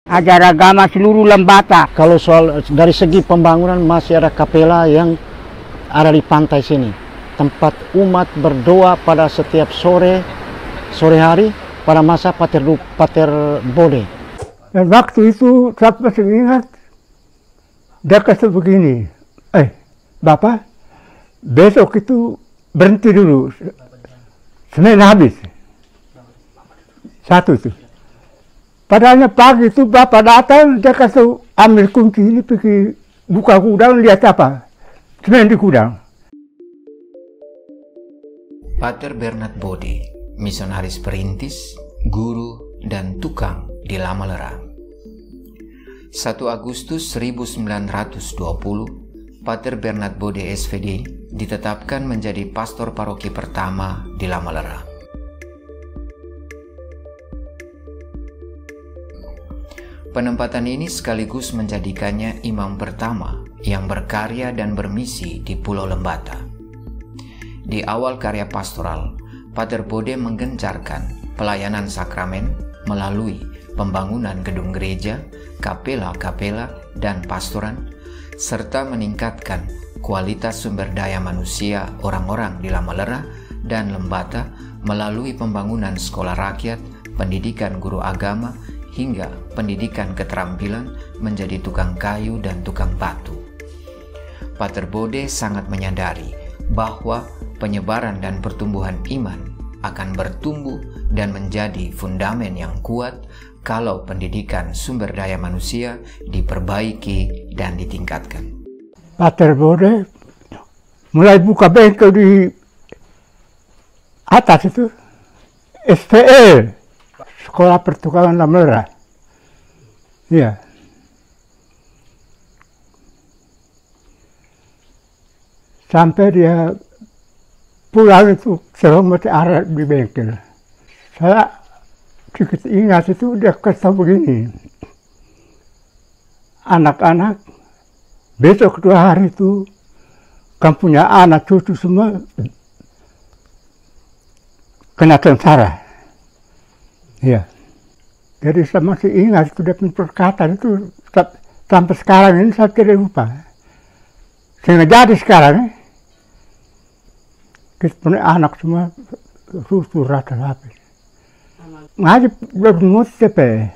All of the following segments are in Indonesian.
Ajar agama seluruh Lembata. Kalau soal dari segi pembangunan masih ada kapela yang ada di pantai sini. Tempat umat berdoa pada setiap sore hari pada masa Pater Bode. Dan waktu itu saya masih ingat, dia kata begini, Bapak, besok itu berhenti dulu, Senin habis. Satu itu. Padahal pagi itu Bapak datang, dia kasih ambil kunci ini, pergi buka gudang, lihat apa. Semen di gudang. Pater Bernard Bode, misionaris perintis, guru, dan tukang di Lamalera. 1 Agustus 1920, Pater Bernard Bode SVD ditetapkan menjadi pastor paroki pertama di Lamalera. Penempatan ini sekaligus menjadikannya imam pertama yang berkarya dan bermisi di Pulau Lembata. Di awal karya pastoral, Pater Bode menggencarkan pelayanan sakramen melalui pembangunan gedung gereja, kapela-kapela, dan pastoran, serta meningkatkan kualitas sumber daya manusia orang-orang di Lamalera dan Lembata melalui pembangunan sekolah rakyat, pendidikan guru agama, hingga pendidikan keterampilan menjadi tukang kayu dan tukang batu. Pater Bode sangat menyadari bahwa penyebaran dan pertumbuhan iman akan bertumbuh dan menjadi fundamen yang kuat kalau pendidikan sumber daya manusia diperbaiki dan ditingkatkan. Pater Bode mulai buka bengkel di atas itu, SPL, Sekolah Pertukangan Lamalera. Iya. Sampai dia pulang itu selalu mesti ada di bengkel. Saya sedikit ingat itu dia kata begini, anak-anak besok 2 hari itu kan punya anak cucu semua kena tentara. Iya. Jadi saya masih ingat itu dia punya perkataan itu sampai sekarang ini saya tidak lupa. Sehingga jadi sekarang kita punya anak semua rusuh rata habis. Ngaji belum tepe.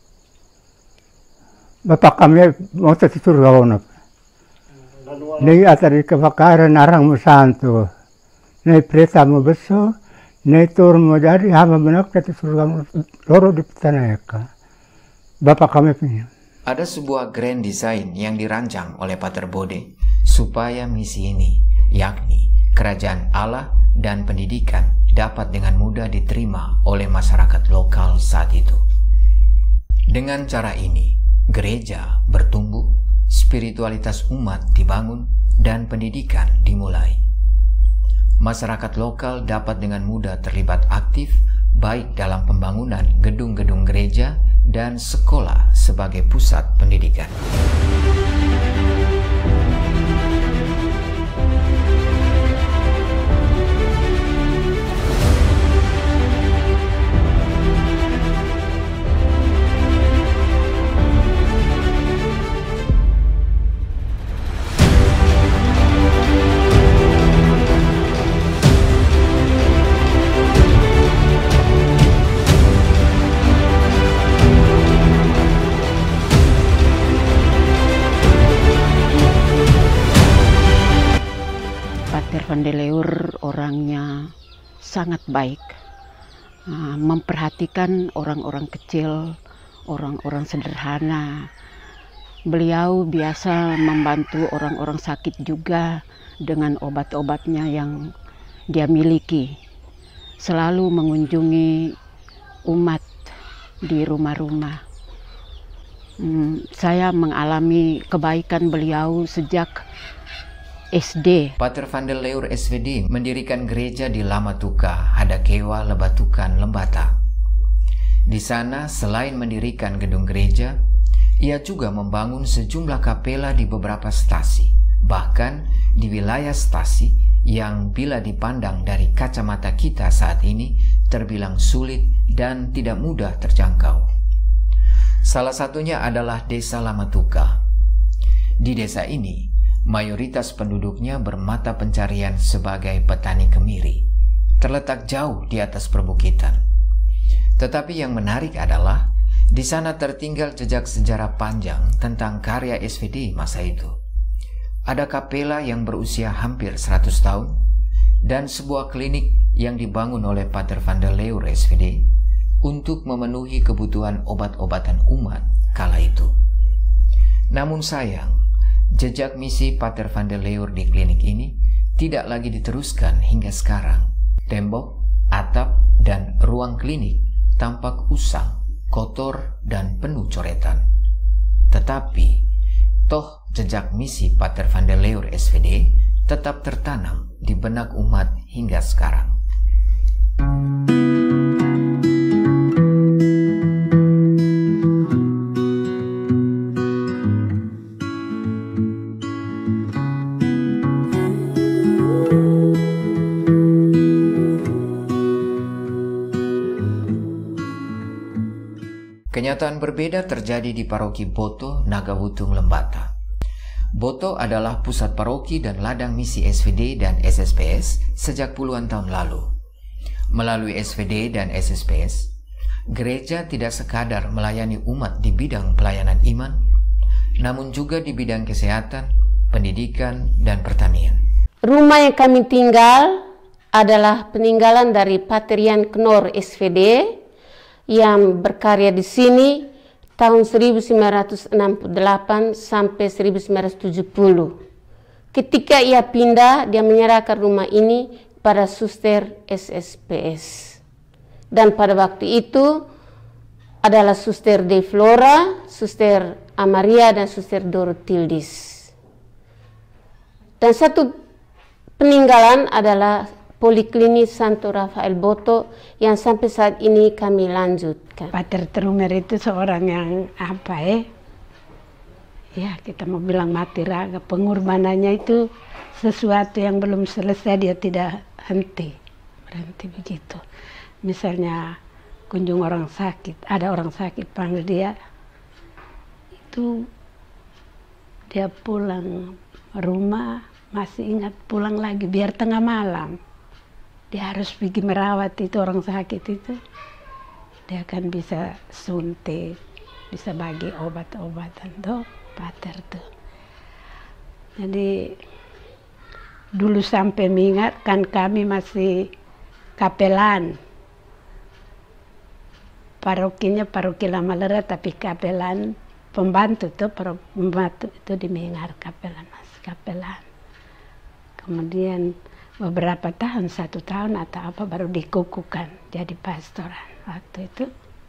Bapak kami mau tadi surga onok. Nih atari kebakaran arang musanto. Nih preta mau besok. Nih turun mau jadi hama benak tadi surga loro di petaneka. Bapak kami punya. Ada sebuah grand design yang dirancang oleh Pater Bode supaya misi ini, yakni kerajaan Allah dan pendidikan, dapat dengan mudah diterima oleh masyarakat lokal saat itu. Dengan cara ini, gereja bertumbuh, spiritualitas umat dibangun, dan pendidikan dimulai. Masyarakat lokal dapat dengan mudah terlibat aktif, baik dalam pembangunan gedung-gedung gereja dan sekolah sebagai pusat pendidikan. Vandeleur orangnya sangat baik, memperhatikan orang-orang kecil, orang-orang sederhana. Beliau biasa membantu orang-orang sakit juga dengan obat-obatnya yang dia miliki. Selalu mengunjungi umat di rumah-rumah. Saya mengalami kebaikan beliau sejak SD. Pater Vandeleur SVD mendirikan gereja di Lamatuka, Hadakewa, Lebatukan, Lembata. Di sana, selain mendirikan gedung gereja, ia juga membangun sejumlah kapela di beberapa stasi, bahkan di wilayah stasi yang bila dipandang dari kacamata kita saat ini terbilang sulit dan tidak mudah terjangkau. Salah satunya adalah Desa Lamatuka. Di desa ini, mayoritas penduduknya bermata pencarian sebagai petani kemiri, terletak jauh di atas perbukitan. Tetapi yang menarik adalah di sana tertinggal jejak sejarah panjang tentang karya SVD masa itu. Ada kapela yang berusia hampir 100 tahun dan sebuah klinik yang dibangun oleh Pater van der Leur SVD untuk memenuhi kebutuhan obat-obatan umat kala itu. Namun sayang, jejak misi Pater van der Leur di klinik ini tidak lagi diteruskan hingga sekarang. Tembok, atap, dan ruang klinik tampak usang, kotor, dan penuh coretan. Tetapi, toh jejak misi Pater van der Leur SVD tetap tertanam di benak umat hingga sekarang. Kenyataan berbeda terjadi di paroki Boto, Nagawutung, Lembata. Boto adalah pusat paroki dan ladang misi SVD dan SSPS sejak puluhan tahun lalu. Melalui SVD dan SSPS, gereja tidak sekadar melayani umat di bidang pelayanan iman, namun juga di bidang kesehatan, pendidikan, dan pertanian. Rumah yang kami tinggal adalah peninggalan dari Pater Jan Knor SVD yang berkarya di sini tahun 1968 sampai 1970. Ketika ia pindah, dia menyerahkan rumah ini pada suster SSPS. Dan pada waktu itu adalah suster De Flora, suster Amaria, dan suster Dorotildis. Dan satu peninggalan adalah Poliklinik Santo Rafael Boto yang sampai saat ini kami lanjutkan. Pater Trumer itu seorang yang ya kita mau bilang mati raga. Pengorbanannya itu sesuatu yang belum selesai, dia tidak berhenti begitu. Misalnya kunjung orang sakit, ada orang sakit panggil dia, itu dia pulang rumah masih ingat pulang lagi biar tengah malam. Dia harus pergi merawat itu orang sakit itu. Dia akan bisa suntik, bisa bagi obat-obatan tuh, Pater tuh. Jadi dulu sampai mengingatkan kami masih kapelan. Parokinya paroki Lama Lera tapi kapelan pembantu tuh, pembantu itu di Mengar kapelan, masih kapelan. Kemudian beberapa tahun, 1 tahun atau apa baru dikukuhkan jadi pastoran. Waktu itu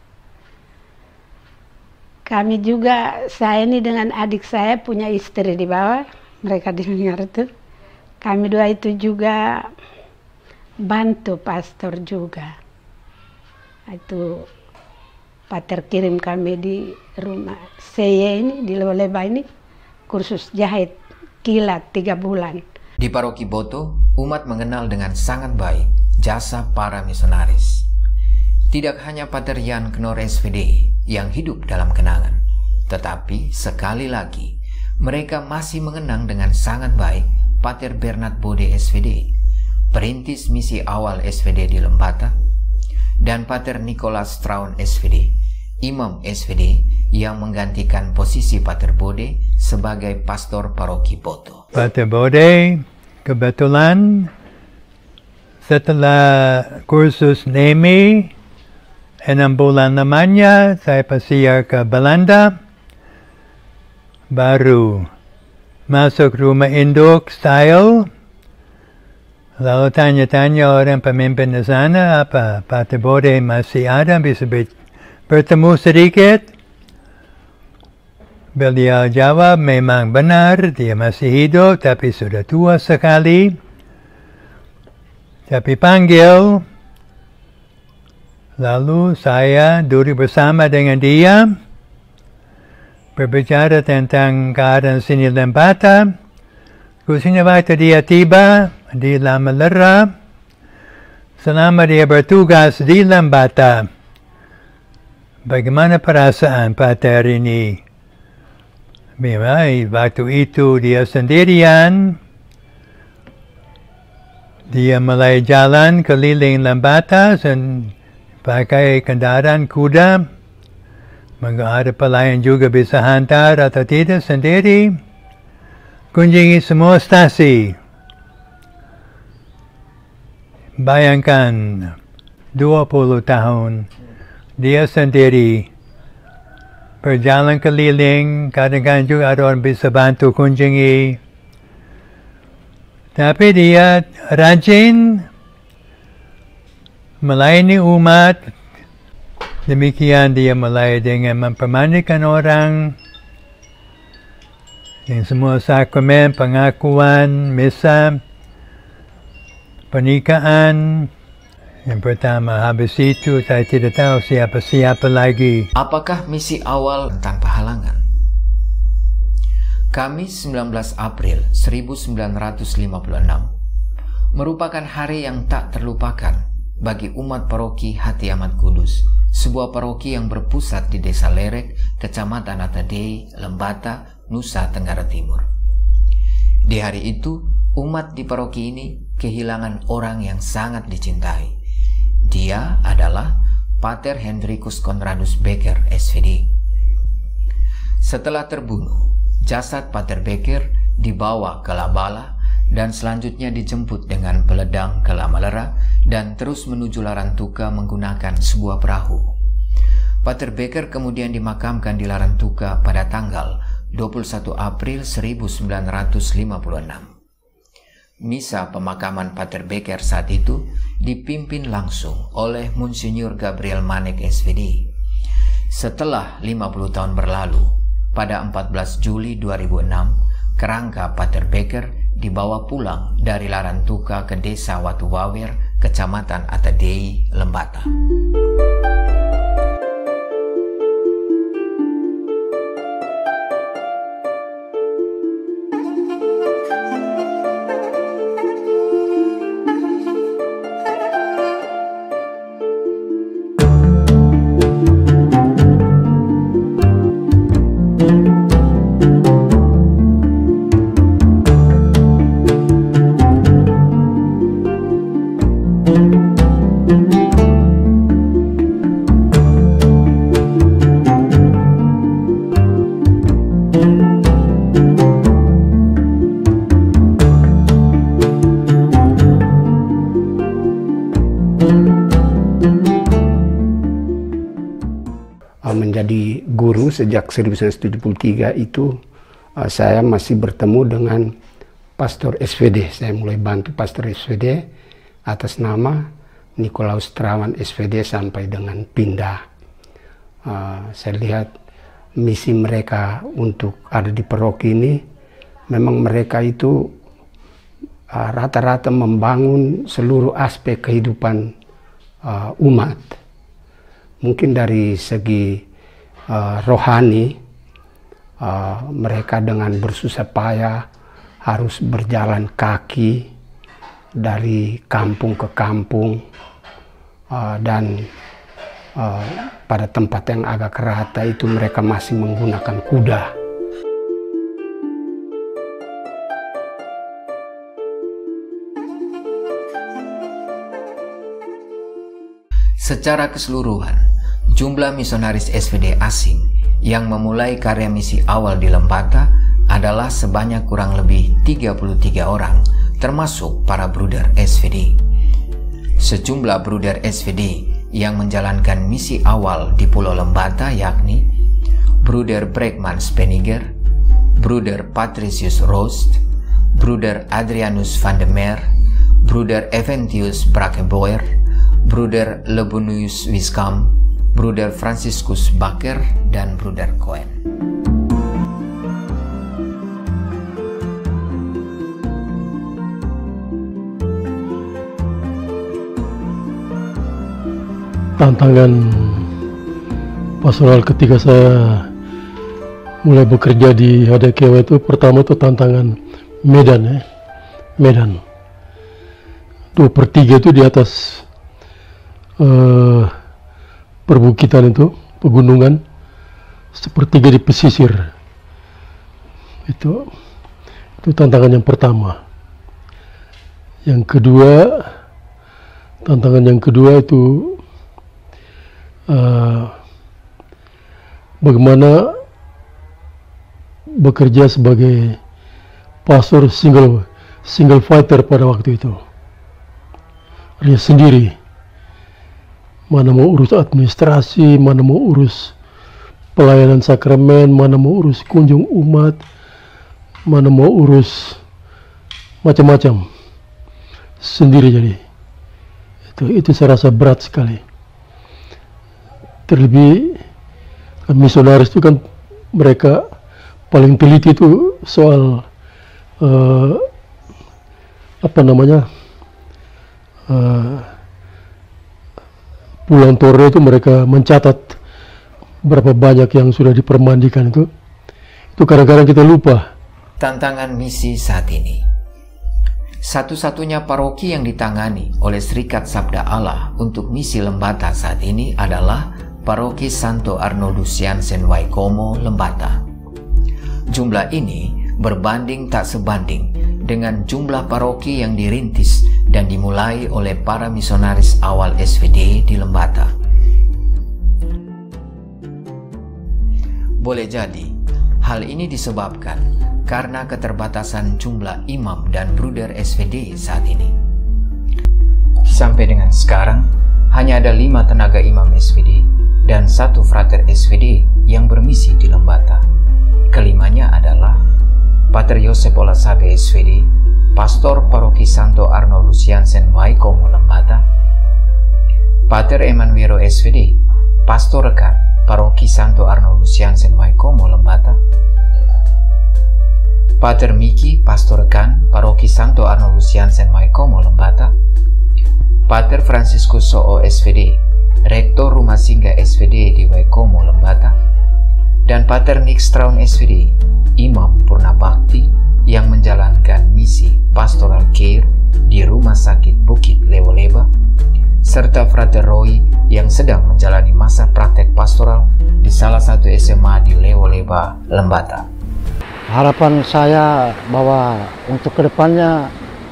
kami juga, saya ini dengan adik saya punya istri di bawah, mereka di Mengar itu. Kami dua itu juga bantu pastor juga. Itu Pater kirim kami di rumah saya ini, di Leba ini, kursus jahit kilat 3 bulan. Di paroki Boto, umat mengenal dengan sangat baik jasa para misionaris. Tidak hanya Pater Jan Knor SVD yang hidup dalam kenangan, tetapi sekali lagi mereka masih mengenang dengan sangat baik Pater Bernard Bode SVD, perintis misi awal SVD di Lembata, dan Pater Nicholas Straun SVD, imam SVD yang menggantikan posisi Pater Bode sebagai pastor paroki Boto. Pater Bode kebetulan setelah kursus NEMI 6 bulan lamanya saya pasiar ke Belanda, baru masuk rumah induk style, lalu tanya-tanya orang pemimpin di sana, apa Pater Bode masih ada, bisa bertemu sedikit. Beliau jawab, memang benar, dia masih hidup, tapi sudah tua sekali. Tapi panggil, lalu saya duduk bersama dengan dia, berbicara tentang keadaan sini Lembata. Khususnya waktu dia tiba di Lama Lera, selama dia bertugas di Lembata, bagaimana perasaan Pater ini? Memang waktu itu dia sendirian, dia mulai jalan keliling Lembata dan pakai kendaraan kuda. Ada pelayan juga bisa hantar atau tidak sendiri. Kunjungi semua stasi. Bayangkan 20 tahun dia sendiri berjalan keliling, kadang-kadang juga ada orang bisa bantu kunjungi. Tapi dia rajin melayani umat. Demikian dia mulai dengan mempermandikan orang, yang semua sakramen, pengakuan, misa, pernikahan. Yang pertama, habis itu saya tidak tahu siapa-siapa lagi. Apakah misi awal tanpa halangan? Kamis 19 April 1956 merupakan hari yang tak terlupakan bagi umat paroki Hati Amat Kudus, sebuah paroki yang berpusat di Desa Lerek, Kecamatan Atadei, Lembata, Nusa Tenggara Timur. Di hari itu, umat di paroki ini kehilangan orang yang sangat dicintai. Dia adalah Pater Hendrikus Conradus Becker, SVD. Setelah terbunuh, jasad Pater Becker dibawa ke Labala dan selanjutnya dijemput dengan peledang ke Lamalera dan terus menuju Larantuka menggunakan sebuah perahu. Pater Becker kemudian dimakamkan di Larantuka pada tanggal 21 April 1956. Misa pemakaman Pater Becker saat itu dipimpin langsung oleh Monsinyur Gabriel Manek, SVD. Setelah 50 tahun berlalu, pada 14 Juli 2006, kerangka Pater Becker dibawa pulang dari Larantuka ke Desa Watuwawer, Kecamatan Atadei, Lembata. Menjadi guru sejak 1973 itu saya masih bertemu dengan Pastor SVD. Saya mulai bantu Pastor SVD atas nama Nikolaus Trawan SVD sampai dengan pindah. Saya lihat misi mereka untuk ada di paroki ini, memang mereka itu rata-rata membangun seluruh aspek kehidupan umat. Mungkin dari segi rohani, mereka dengan bersusah payah harus berjalan kaki dari kampung ke kampung, dan pada tempat yang agak rata itu mereka masih menggunakan kuda. Secara keseluruhan, jumlah misionaris SVD asing yang memulai karya misi awal di Lembata adalah sebanyak kurang lebih 33 orang, termasuk para bruder SVD. Sejumlah bruder SVD yang menjalankan misi awal di Pulau Lembata yakni Bruder Bregman Speniger, Bruder Patricius Rost, Bruder Adrianus van de Meer, Bruder Eventius Brakeboer, Bruder Lebonius Wiskam, Bruder Franciscus Baker, dan Bruder Cohen. Tantangan pastoral ketika saya mulai bekerja di HDKW itu, pertama itu tantangan medan, medan 2/3 itu di atas perbukitan itu, pegunungan, sepertiga di pesisir. Itu tantangan yang pertama. Tantangan yang kedua itu bagaimana bekerja sebagai pastor single fighter pada waktu itu. Dia sendiri, mana mau urus administrasi, mana mau urus pelayanan sakramen, mana mau urus kunjung umat, mana mau urus macam-macam sendiri. Jadi itu saya rasa berat sekali. Terlebih misionaris itu kan mereka paling teliti itu soal pulang tore itu mereka mencatat berapa banyak yang sudah dipermandikan itu kadang-kadang kita lupa. Tantangan misi saat ini. Satu-satunya paroki yang ditangani oleh Serikat Sabda Allah untuk misi Lembata saat ini adalah Paroki Santo Arnoldus Jansen Waikomo Lembata. Jumlah ini berbanding tak sebanding dengan jumlah paroki yang dirintis dan dimulai oleh para misionaris awal SVD di Lembata. Boleh jadi, hal ini disebabkan karena keterbatasan jumlah imam dan bruder SVD saat ini. Sampai dengan sekarang, hanya ada 5 tenaga imam SVD dan 1 frater SVD yang bermisi di Lembata. Kelimanya adalah Pater Yosep Olasabe SVD, Pastor Paroki Santo Arnoldus Jansen Waikomo Lembata, Pater Emanuelo SVD, Pastor Rekan Paroki Santo Arnoldus Jansen Waikomo Lembata, Pater Miki, Pastor Rekan Paroki Santo Arnoldus Jansen Waikomo Lembata, Pater Franciscus Soo SVD, Rektor Rumah Singgah SVD di Waikomo Lembata, dan Pater Nick Straun SVD, Imam Purna Bakti yang menjalankan misi Pastoral Care di Rumah Sakit Bukit Lewoleba, serta Frater Roy yang sedang menjalani masa praktek pastoral di salah satu SMA di Lewoleba, Lembata. Harapan saya bahwa untuk kedepannya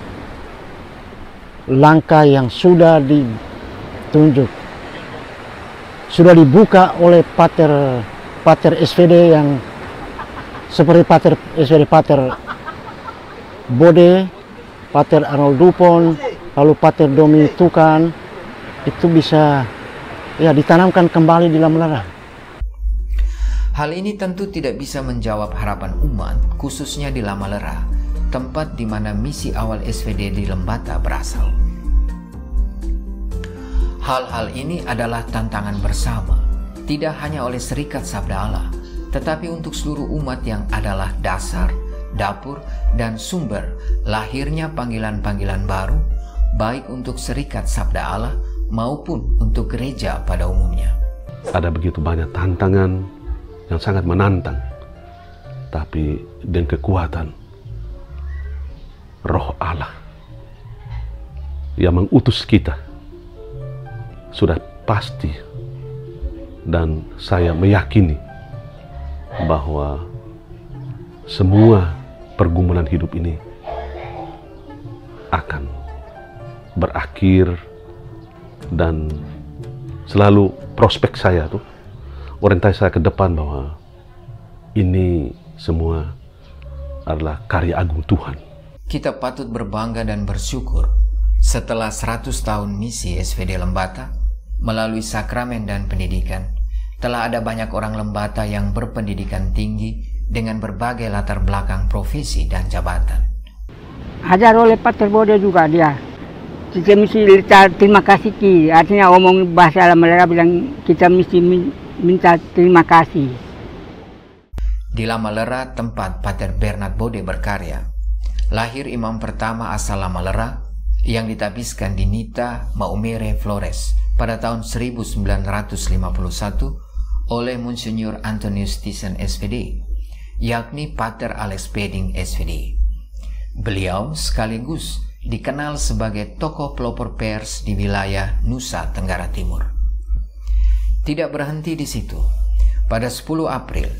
langkah yang sudah ditunjuk, sudah dibuka oleh Pater SVD yang seperti Pater SVD Pater Bode, Pater Arnold Dupont, lalu Pater Domi Tukan, itu bisa ditanamkan kembali di Lamelera. Hal ini tentu tidak bisa menjawab harapan umat, khususnya di Lamelera, tempat di mana misi awal SVD di Lembata berasal. Hal-hal ini adalah tantangan bersama, tidak hanya oleh Serikat Sabda Allah, tetapi untuk seluruh umat yang adalah dasar, dapur, dan sumber lahirnya panggilan-panggilan baru, baik untuk Serikat Sabda Allah maupun untuk gereja pada umumnya. Ada begitu banyak tantangan yang sangat menantang, tapi dengan kekuatan Roh Allah yang mengutus kita sudah pasti, dan saya meyakini bahwa semua pergumulan hidup ini akan berakhir, dan selalu prospek saya tuh, orientasi saya ke depan bahwa ini semua adalah karya agung Tuhan. Kita patut berbangga dan bersyukur setelah 100 tahun misi SVD Lembata, melalui sakramen dan pendidikan, telah ada banyak orang Lembata yang berpendidikan tinggi dengan berbagai latar belakang profesi dan jabatan. Ajar oleh Pater Bode juga dia. Kita mesti terima kasih ki, artinya omong bahasa Lamelera bilang kita mesti minta terima kasih. Di Lamelera, tempat Pater Bernard Bode berkarya, lahir imam pertama asal Lamelera yang ditabiskan di Nita Maumere Flores pada tahun 1951 oleh Monsignor Antonius Thyssen SVD, yakni Pater Alex Beding SVD. Beliau sekaligus dikenal sebagai tokoh pelopor pers di wilayah Nusa Tenggara Timur. Tidak berhenti di situ. Pada 10 April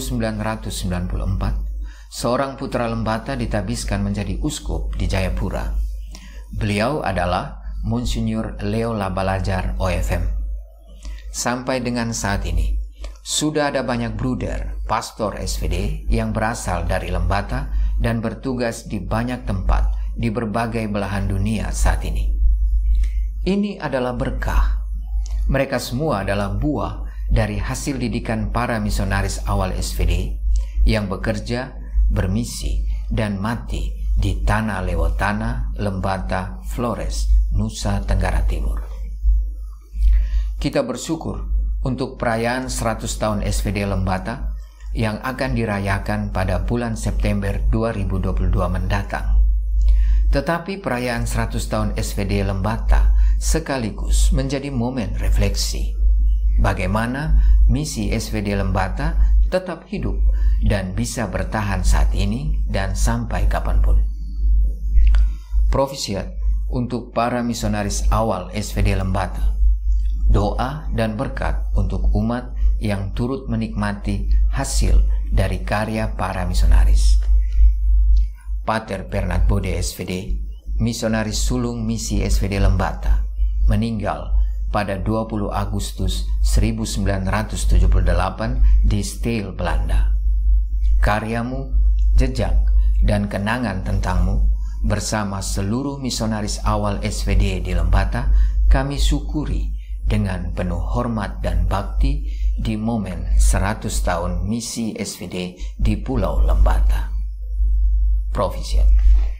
1994, seorang putra Lembata ditabiskan menjadi uskup di Jayapura. Beliau adalah Monsinyur Leo Labalajar OFM. Sampai dengan saat ini, sudah ada banyak bruder, pastor SVD yang berasal dari Lembata dan bertugas di banyak tempat di berbagai belahan dunia saat ini. Ini adalah berkah. Mereka semua adalah buah dari hasil didikan para misionaris awal SVD yang bekerja, bermisi, dan mati di Tanah Lewotana, Lembata, Flores, Nusa Tenggara Timur. Kita bersyukur untuk perayaan 100 tahun SVD Lembata yang akan dirayakan pada bulan September 2022 mendatang. Tetapi perayaan 100 tahun SVD Lembata sekaligus menjadi momen refleksi bagaimana misi SVD Lembata tetap hidup dan bisa bertahan saat ini dan sampai kapanpun. Profisiat untuk para misionaris awal SVD Lembata. Doa dan berkat untuk umat yang turut menikmati hasil dari karya para misionaris. Pater Bernard Bode SVD, misionaris sulung misi SVD Lembata, meninggal pada 20 Agustus 1978 di Steel, Belanda. Karyamu, jejak, dan kenangan tentangmu bersama seluruh misionaris awal SVD di Lembata kami syukuri dengan penuh hormat dan bakti di momen 100 tahun misi SVD di Pulau Lembata. Profisiat.